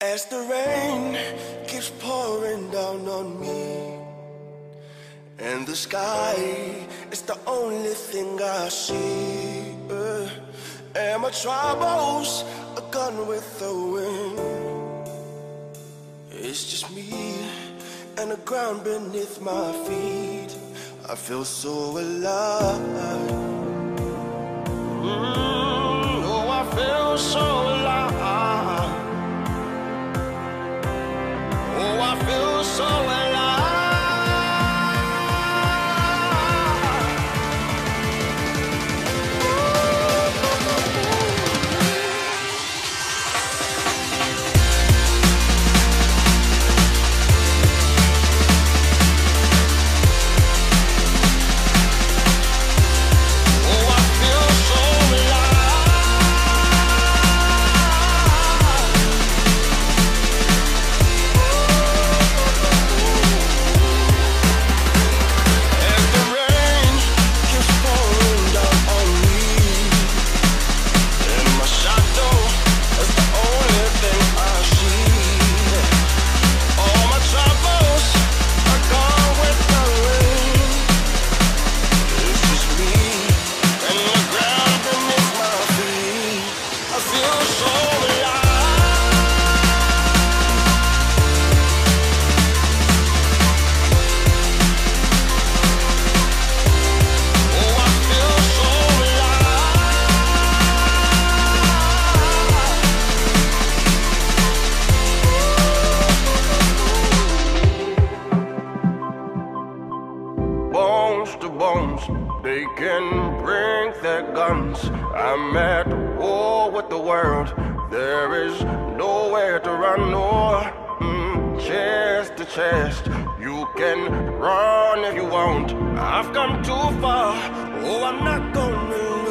As the rain keeps pouring down on me, and the sky is the only thing I see, and my troubles are gone with the wind. It's just me and the ground beneath my feet. I feel so alive. Oh, I feel so alive. Oh, I feel so alive. They can bring their guns. I'm at war with the world. There is nowhere to run, no. Chest to chest, you can run if you want. I've come too far. Oh, I'm not gonna